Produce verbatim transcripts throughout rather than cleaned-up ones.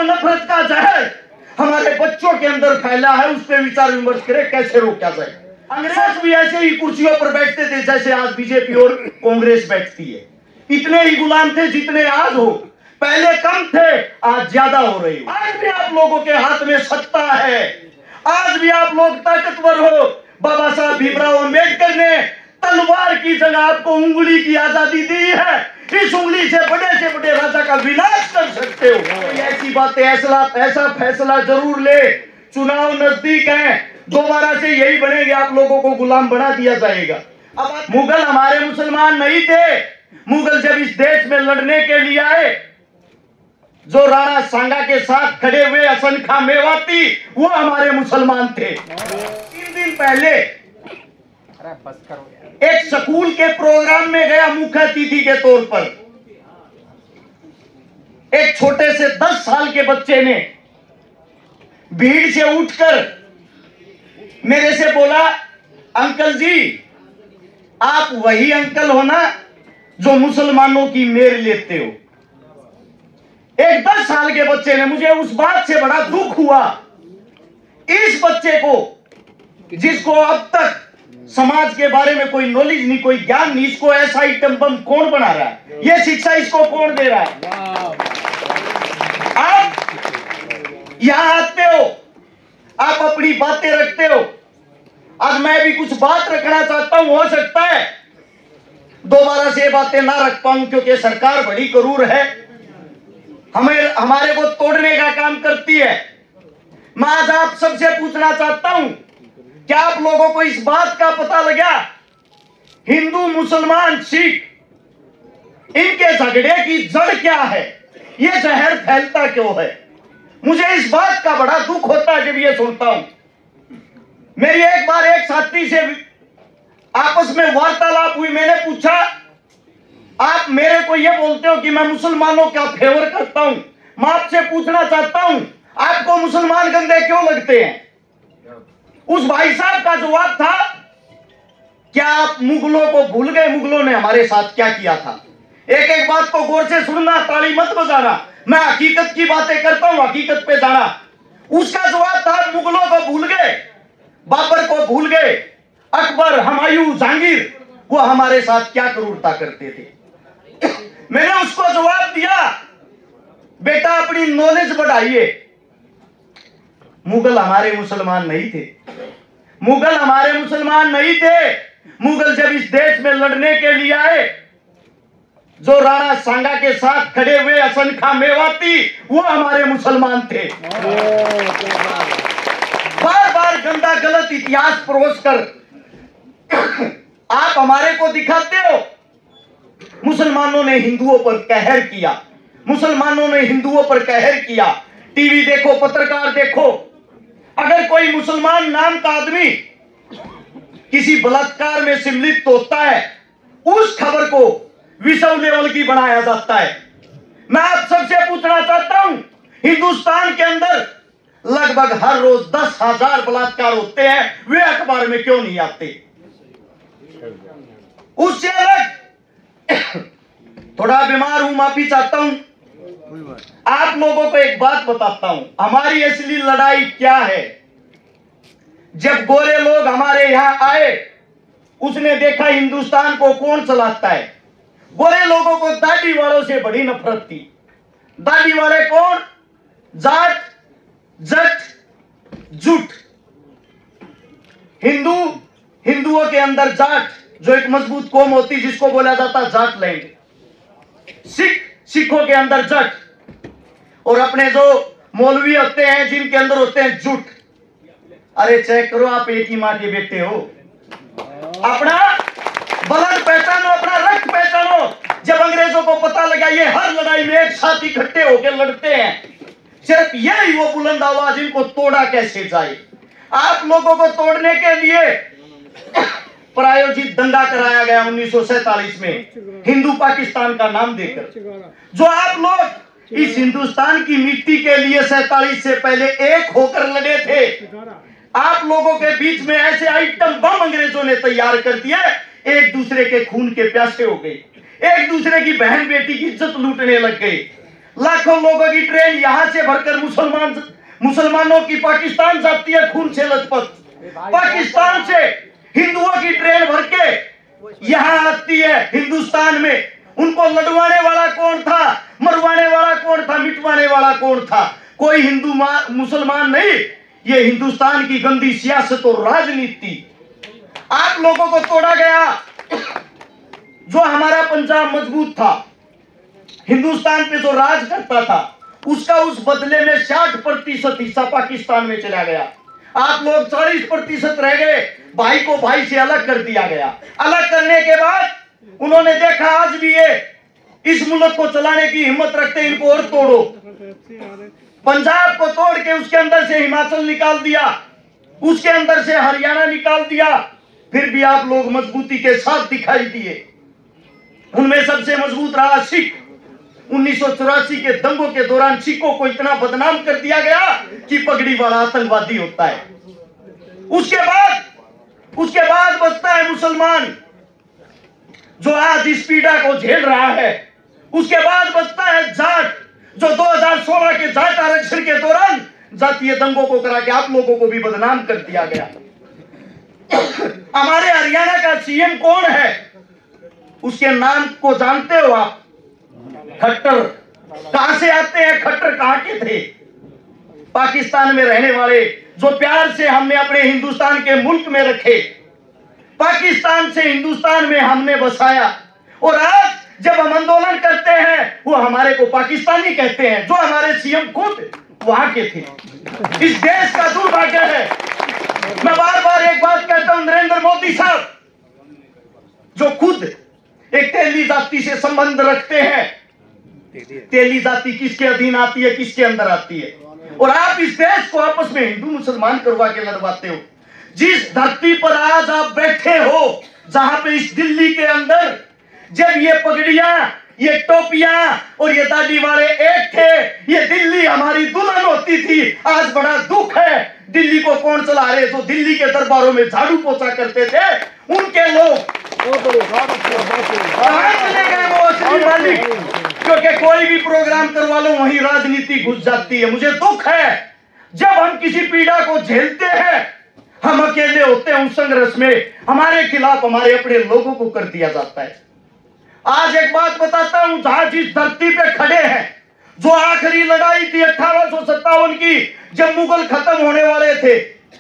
नफरत का जहर हमारे बच्चों के अंदर फैला है, उस पर विचार विमर्श करें कैसे रोका जाए। अंग्रेज भी ऐसे ही कुर्सियों पर बैठते थे जैसे आज बीजेपी और कांग्रेस बैठती है। इतने ही गुलाम थे जितने आज हो, पहले कम थे, आज ज्यादा हो रही हो। आज भी आप लोगों के हाथ में सत्ता है, आज भी आप लोग ताकतवर हो। बाबा साहब भीमराव अंबेडकर ने तलवार की जगह आपको उंगली की आजादी दी है। इस उंगली से बड़े से बड़े राजा का विनाश कर सकते हो। ऐसी बातें ऐसा ऐसा फैसला जरूर ले, चुनाव नजदीक है, दोबारा से यही बनेंगे, आप लोगों को गुलाम बना दिया जाएगा। अब मुगल हमारे मुसलमान नहीं थे। मुगल जब इस देश में लड़ने के लिए आए, जो राणा सांगा के साथ खड़े हुए हसन खां मेवाती, वो हमारे मुसलमान थे। तीन दिन पहले एक स्कूल के प्रोग्राम में गया मुख्य अतिथि के तौर पर। एक छोटे से दस साल के बच्चे ने भीड़ से उठकर मेरे से बोला, अंकल जी आप वही अंकल हो ना जो मुसलमानों की मेर लेते हो। एक दस साल के बच्चे ने, मुझे उस बात से बड़ा दुख हुआ। इस बच्चे को, जिसको अब तक समाज के बारे में कोई नॉलेज नहीं, कोई ज्ञान नहीं, इसको ऐसा आइटम बम कौन बना रहा है, ये शिक्षा इसको कौन दे रहा है? आप यहां आते हो, आप अपनी बातें रखते हो। आज मैं भी कुछ बात रखना चाहता हूं, हो सकता है दोबारा से बातें ना रख पाऊं, क्योंकि सरकार बड़ी क्रूर है, हमें हमारे को तोड़ने का काम करती है। मैं आज आप सबसे पूछना चाहता हूं, क्या आप लोगों को इस बात का पता लगा, हिंदू मुसलमान सिख इनके झगड़े की जड़ क्या है, ये जहर फैलता क्यों है? मुझे इस बात का बड़ा दुख होता है जब ये सुनता हूं। मेरी एक बार एक साथी से आपस में वार्तालाप हुई, मैंने पूछा आप मेरे को ये बोलते हो कि मैं मुसलमानों का फेवर करता हूं, मैं आपसे पूछना चाहता हूं आपको मुसलमान गंदे क्यों लगते हैं? उस भाई साहब का जवाब था, क्या आप मुगलों को भूल गए? मुगलों ने हमारे साथ क्या किया था? एक एक बात को गौर से सुनना, ताली मत बजाना, मैं हकीकत की बातें करता हूं, हकीकत पे जाना। उसका जवाब था, मुगलों को भूल गए, बाबर को भूल गए, अकबर, हुमायूं, जहांगीर, वो हमारे साथ क्या क्रूरता करते थे। मैंने उसको जवाब दिया, बेटा अपनी नॉलेज बढ़ाइए। मुगल हमारे मुसलमान नहीं थे, मुगल हमारे मुसलमान नहीं थे। मुगल जब इस देश में लड़ने के लिए आए, जो राणा सांगा के साथ खड़े हुए हसन खां मेवाती, वो हमारे मुसलमान थे। बार बार गंदा गलत इतिहास परोस कर आप हमारे को दिखाते हो, मुसलमानों ने हिंदुओं पर कहर किया, मुसलमानों ने हिंदुओं पर कहर किया। टीवी देखो, पत्रकार देखो, अगर कोई मुसलमान नाम का आदमी किसी बलात्कार में सम्मिलित होता है, उस खबर को विश्व लेवल की बनाया जाता है। मैं आप सबसे पूछना चाहता हूं, हिंदुस्तान के अंदर लगभग हर रोज दस हजार बलात्कार होते हैं, वे अखबार में क्यों नहीं आते? उससे अलग थोड़ा बीमार हूं, माफी चाहता हूं। आप लोगों को एक बात बताता हूं, हमारी असली लड़ाई क्या है। जब गोरे लोग हमारे यहां आए, उसने देखा हिंदुस्तान को कौन चलाता है। गोरे लोगों को दाढ़ी वालों से बड़ी नफरत थी। दाढ़ी वाले कौन? जाट, जट, जुट। हिंदू, हिंदुओं के अंदर जाट, जो एक मजबूत कौम होती जिसको बोला जाता जाट लैंड। सिख, सिखों के अंदर जट, और अपने जो मौलवी होते हैं जिनके अंदर होते हैं जुट। अरे चेक करो, आप एक ही मां के बेटे हो। अपना ब्लड पहचानो, अपना रक्त पहचानो। जब अंग्रेजों को पता लगा ये हर लड़ाई में एक साथ इकट्ठे होकर लड़ते हैं, सिर्फ यही वो बुलंद आवाज, इनको तोड़ा कैसे जाए। आप लोगों को तोड़ने के लिए प्रायोजित दंगा कराया गया उन्नीस सौ सैतालीस में, हिंदू पाकिस्तान का नाम देकर। जो आप लोग इस हिंदुस्तान की मिट्टी के लिए सैतालीस से पहले एक होकर लड़े थे, आप लोगों के बीच में ऐसे आइटम बम अंग्रेजों ने तैयार कर दिया, एक दूसरे के खून के प्यासे हो गए, एक दूसरे की बहन बेटी की इज्जत लूटने लग गए। लाखों लोगों की ट्रेन यहां से भरकर मुसलमान मुसलमानों की पाकिस्तान जाती है, खून से लथपथ। पाकिस्तान से हिंदुओं की ट्रेन भर के यहां आती है हिंदुस्तान में। उनको लड़वाने वाला कौन था, मरवाने वाला कौन था, मिटवाने वाला कौन था? कोई हिंदू मुसलमान नहीं, ये हिंदुस्तान की गंदी सियासत और राजनीति। आप लोगों को तोड़ा गया। जो हमारा पंजाब मजबूत था, हिंदुस्तान पे जो राज करता था, उसका उस बदले में साठ प्रतिशत हिस्सा पाकिस्तान में चला गया। आप लोग चालीस प्रतिशत रह गए। भाई को भाई से अलग कर दिया गया। अलग करने के बाद उन्होंने देखा आज भी ये इस मुल्क को चलाने की हिम्मत रखते, इनको और तोड़ो। पंजाब को तोड़ के उसके अंदर से हिमाचल निकाल दिया, उसके अंदर से हरियाणा निकाल दिया। फिर भी आप लोग मजबूती के साथ दिखाई दिए। उनमें सबसे मजबूत रहा सिख। उन्नीस सौ चौरासी के दंगों के दौरान सिखों को इतना बदनाम कर दिया गया कि पगड़ी वाला आतंकवादी होता है। उसके बाद उसके बाद बचता है मुसलमान, जो आज इस पीड़ा को झेल रहा है। उसके बाद बचता है जाट, जो दो हज़ार सोलह के जाट आरक्षण के दौरान जातीय दंगों को करा के आप लोगों को भी बदनाम कर दिया गया। हमारे हरियाणा का सीएम कौन है, उसके नाम को जानते हो आप? खट्टर। कहां से आते हैं खट्टर? कहां के थे? पाकिस्तान में रहने वाले, जो प्यार से हमने अपने हिंदुस्तान के मुल्क में रखे, पाकिस्तान से हिंदुस्तान में हमने बसाया। और आज जब हम आंदोलन करते हैं, वो हमारे को पाकिस्तानी कहते हैं, जो हमारे सीएम खुद वहां के थे। इस देश का दुर्भाग्य है। मैं बार बार एक बात कहता हूं, नरेंद्र मोदी साहब, जो खुद एक तेली जाति से संबंध रखते हैं, तेली जाति किसके अधीन आती है, किसके अंदर आती है? और आप इस देश को आपस में हिंदू मुसलमान करवा के लड़वाते हो। जिस धरती पर आज आप बैठे हो, जहां पे इस दिल्ली के अंदर जब ये पगड़ियां, ये टोपियां और ये दाढ़ी वाले एक थे, ये दिल्ली हमारी दुल्हन होती थी। आज बड़ा दुख है, दिल्ली को कौन चला रहे? जो दिल्ली के दरबारों में झाड़ू पोछा करते थे, उनके लोग कहां चले गए वो असली मालिक? क्योंकि कोई भी प्रोग्राम करवा लो, वहीं राजनीति घुस जाती है। मुझे दुख है, जब हम किसी पीड़ा को झेलते हैं, हम अकेले होते हैं उस संघर्ष में, हमारे खिलाफ हमारे अपने लोगों को कर दिया जाता है। आज एक बात बताता हूं, जहां जिस धरती पे खड़े हैं, जो आखिरी लड़ाई थी अठारह सौ सत्तावन की, जब मुगल खत्म होने वाले थे,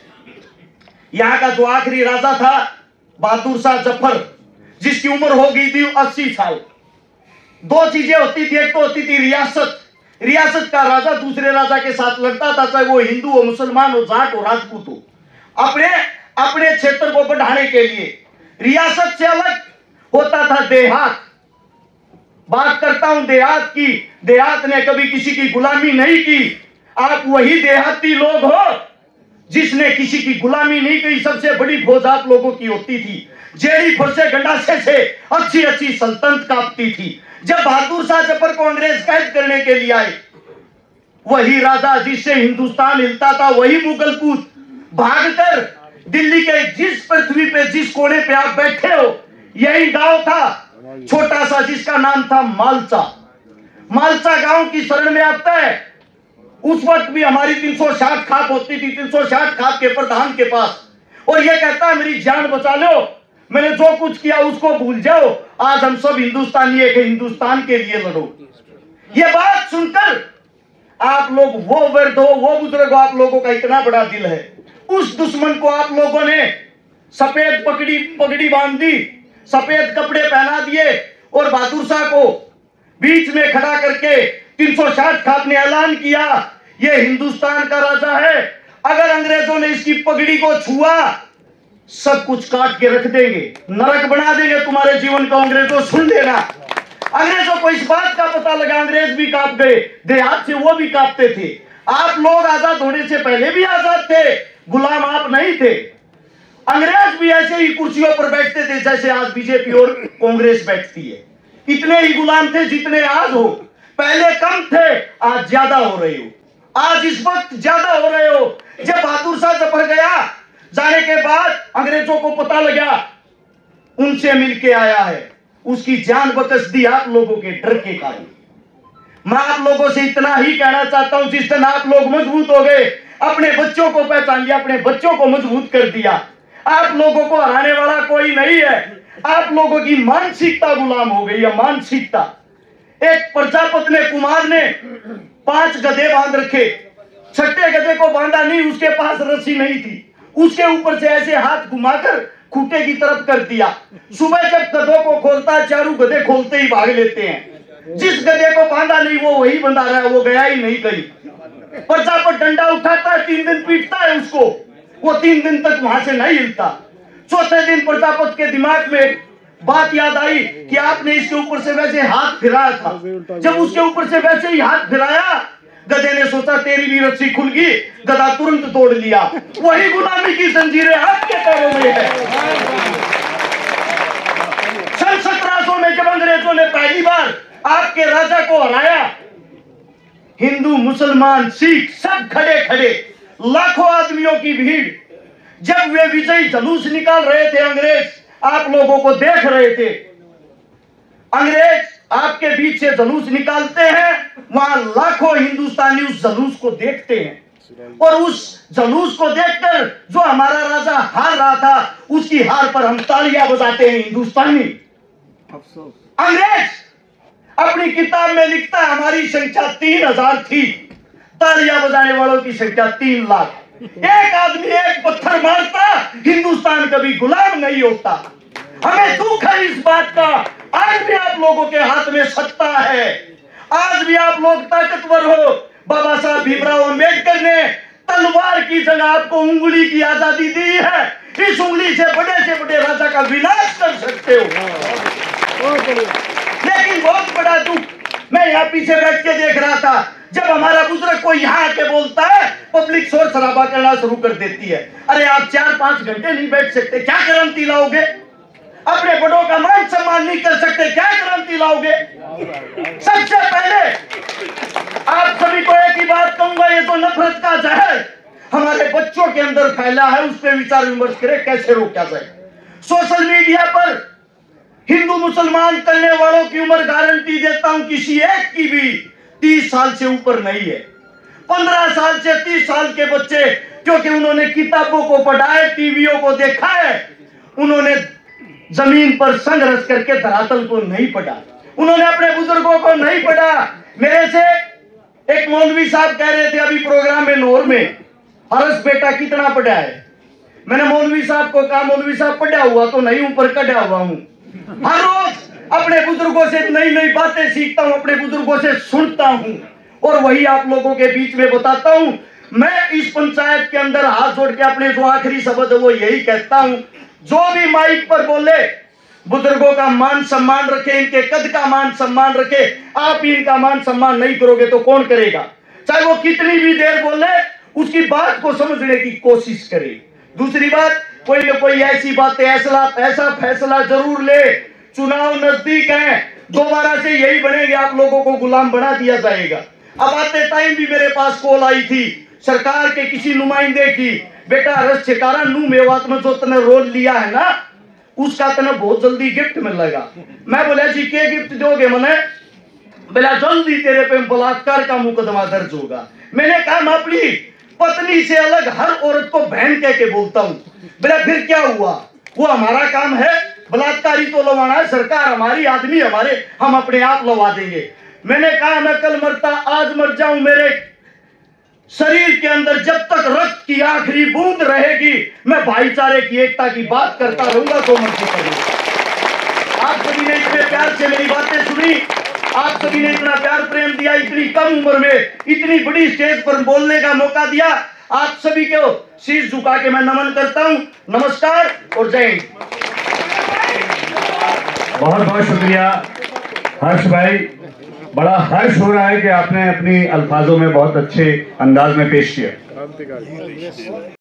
यहां का जो आखिरी राजा था बहादुर शाह जफर, जिसकी उम्र हो गई थी अस्सी साल। दो चीजें होती थी, एक तो होती थी रियासत। रियासत का राजा दूसरे राजा के साथ लड़ता था, चाहे वो हिंदू हो, मुसलमान हो, जाट हो, राजपूत हो, अपने अपने क्षेत्र को बढ़ाने के लिए। रियासत से अलग होता था देहात। बात करता हूं देहात की। देहात ने कभी किसी की गुलामी नहीं की। आप वही देहाती लोग हो जिसने किसी की गुलामी नहीं की। सबसे बड़ी फौज आप लोगों की होती थी। जेड़ी फरसे गंडासे से अच्छी अच्छी सल्तनत कांपती थी। जब बहादुर शाह जफर को अंग्रेज कैद करने के लिए आए, वही राजा जिससे हिंदुस्तान हिलता था, वही मुगल पूत भागकर दिल्ली के जिस पृथ्वी पे, जिस कोने पे आप बैठे हो, यही गांव था छोटा सा, जिसका नाम था मालचा। मालचा गांव की शरण में आता है। उस वक्त भी हमारी तीन सौ साठ खाप होती थी, तीन सौ साठ खाप के प्रधान के पास, और यह कहता है मेरी जान बचा लो, मैंने जो कुछ किया उसको भूल जाओ, आज हम सब हिंदुस्तानी एक हिंदुस्तान के लिए लड़ो। ये बात सुनकर आप लोग, वो वर्द हो, वो बुजुर्ग हो, आप लोगों का इतना बड़ा दिल है। उस दुश्मन को आप लोगों ने सफेद पगड़ी पगड़ी बांध दी, सफेद कपड़े पहना दिए, और बहादुर शाह को बीच में खड़ा करके तीन सौ साठ खाप ने ऐलान किया, ये हिंदुस्तान का राजा है। अगर अंग्रेजों ने इसकी पगड़ी को छुआ, सब कुछ काट के रख देंगे, नरक बना देंगे तुम्हारे जीवन को। अंग्रेजों सुन लेना, अंग्रेजों को इस बात का पता लगा, अंग्रेज भी कांप गए, देहात से वो भी कांपते थे। आप लोग आजाद होने से पहले भी आजाद थे, गुलाम आप नहीं थे। अंग्रेज भी ऐसे ही कुर्सियों पर बैठते थे जैसे आज बीजेपी और कांग्रेस बैठती है। इतने ही गुलाम थे जितने आज हो। पहले कम थे, आज ज्यादा हो रहे हो। आज इस वक्त ज्यादा हो रहे हो। जब बहादुर शाह जफर गया, जाने के बाद अंग्रेजों को पता लगा, उनसे मिलके आया है, उसकी जान बकस दी आप लोगों के डर के कारण। मैं आप लोगों से इतना ही कहना चाहता हूं, जिस दिन आप लोग मजबूत हो गए, अपने बच्चों को पहचान लिया, अपने बच्चों को मजबूत कर दिया, आप लोगों को हराने वाला कोई नहीं है। आप लोगों की मानसिकता गुलाम हो गई है, मानसिकता। एक प्रजापति ने, कुमार ने पांच गधे बांध रखे, छठे गधे को बांधा नहीं, उसके पास रस्सी नहीं थी, उसके ऊपर से ऐसे हाथ घुमाकर खूंटे की तरफ कर दिया। सुबह जब गधों को खोलता है, चारों गधे खोलते ही भाग लेते हैं। जिस गधे को बांधा नहीं वो वही बंधा रहा है, वो गया ही नहीं कहीं। प्रजापति डंडा उठाता है, तीन दिन पीटता है उसको, वो तीन दिन तक वहां से नहीं हिलता। चौथे दिन प्रजापति के दिमाग में बात याद आई कि आपने इसके ऊपर से वैसे हाथ फिराया था। जब उसके ऊपर से वैसे ही हाथ फिराया, गधे ने सोचा तेरी भी रस्सी खुल गई, गधा तुरंत तोड़ लिया। वही गुलामी की जंजीरें आपके पैरों में है। सन सत्रह सौ में जब अंग्रेजों ने पहली बार आपके राजा को हराया, हिंदू, मुसलमान, सिख सब खड़े खड़े, लाखों आदमियों की भीड़, जब वे विजयी जुलूस निकाल रहे थे, अंग्रेज आप लोगों को देख रहे थे। अंग्रेज आपके बीच से जुलूस निकालते हैं, वहां लाखों हिंदुस्तानी उस जुलूस को देखते हैं, और उस जुलूस को देखकर जो हमारा राजा हार रहा था, उसकी हार पर हम तालियां बजाते हैं हिंदुस्तानी। अंग्रेज अपनी किताब में लिखता है हमारी संख्या तीन हजार थी, तालियां बजाने वालों की संख्या तीन लाख। एक आदमी एक पत्थर मारता, हिंदुस्तान कभी गुलाम नहीं होता। हमें दुख है इस बात का, आज भी आप लोगों के हाथ में सत्ता है, आज भी आप लोग ताकतवर हो। बाबा साहब भीमराव अंबेडकर ने तलवार की जगह आपको उंगली की आजादी दी है। इस उंगली से बड़े से बड़े राजा का विनाश कर सकते हो। लेकिन बहुत बड़ा दुख, मैं यहाँ पीछे बैठ के देख रहा था, जब हमारा बुजुर्ग कोई यहाँ आके बोलता है, पब्लिक शोर शराबा करना शुरू कर देती है। अरे आप चार पांच घंटे नहीं बैठ सकते, क्या क्रांति लाओगे? अपने बड़ों का मान सम्मान नहीं कर सकते, क्या क्रांति लाओगे? सबसे पहले आप सभी को एक ही बात कहूंगा, ये तो नफरत का जहर हमारे बच्चों के अंदर फैला है, उस पर विचार विमर्श करें कैसे रोका जाए। सोशल मीडिया पर हिंदू मुसलमान करने वालों की उम्र गारंटी देता हूं किसी एक की भी तीस साल से ऊपर नहीं है। पंद्रह साल से तीस साल के बच्चे, क्योंकि उन्होंने किताबों को पढ़ा है, टीवियों को देखा है, उन्होंने जमीन पर संघर्ष करके धरातल को नहीं पढ़ा, उन्होंने अपने बुजुर्गों को नहीं पढ़ा। मेरे से एक मौलवी साहब कह रहे थे अभी प्रोग्राम में नौर में, हर्ष बेटा कितना पढ़ा है? मैंने मौलवी साहब को कहा मौलवी साहब पढ़ा हुआ तो नहीं हूं, पर कढ़ा हुआ हूं। हर रोज अपने बुजुर्गों से नई नई बातें सीखता हूं, अपने बुजुर्गों से सुनता हूं, और वही आप लोगों के बीच में बताता हूं। मैं इस पंचायत के अंदर हाथ जोड़ के अपने जो आखिरी शब्द है वो यही कहता हूं, जो भी माइक पर बोले बुजुर्गों का मान सम्मान रखे, इनके कद का मान सम्मान रखे। आप इनका मान सम्मान नहीं करोगे तो कौन करेगा? चाहे वो कितनी भी देर बोले, उसकी बात को समझने की कोशिश करे। दूसरी बात, कोई न कोई ऐसी बातें, ऐसा ऐसा फैसला जरूर ले, चुनाव नजदीक है, दोबारा से यही बनेंगे, आप लोगों को गुलाम बना दिया जाएगा। अब आते टाइम भी मेरे पास कॉल आई थी सरकार के किसी नुमाइंदे की, बेटा रस छिकारा नू मेवात में जो तने रोल लिया है ना, उसका तने बहुत जल्दी गिफ्ट मिलेगा। मैं बोला जी क्या गिफ्ट दोगे? मैंने बोला जल्दी तेरे पे बलात्कार का मुकदमा दर्ज होगा। मैंने कहा मैं अपनी पत्नी से अलग हर औरत को बहन कह के बोलता हूँ। बोला फिर क्या हुआ? वो हमारा काम है, बलात्कारी तो लवाना है, सरकार हमारी, आदमी हमारे, हम अपने आप लवा देंगे। मैंने कहा मैं कल मरता आज मर जाऊं, मेरे शरीर के अंदर जब तक रक्त की आखिरी बूंद रहेगी, मैं भाईचारे की एकता की बात करता रहूंगा, तो मर्जी करूंगा। आप सभी ने इतने प्यार से मेरी बातें सुनी, आप सभी ने इतना प्यार प्रेम दिया, इतनी कम उम्र में इतनी बड़ी स्टेज पर बोलने का मौका दिया, आप सभी को शीश झुका के मैं नमन करता हूं। नमस्कार और जय हिंद। बहुत बहुत शुक्रिया हर्ष भाई, बड़ा हर्ष हो रहा है कि आपने अपनी अल्फाजों में बहुत अच्छे अंदाज में पेश किया।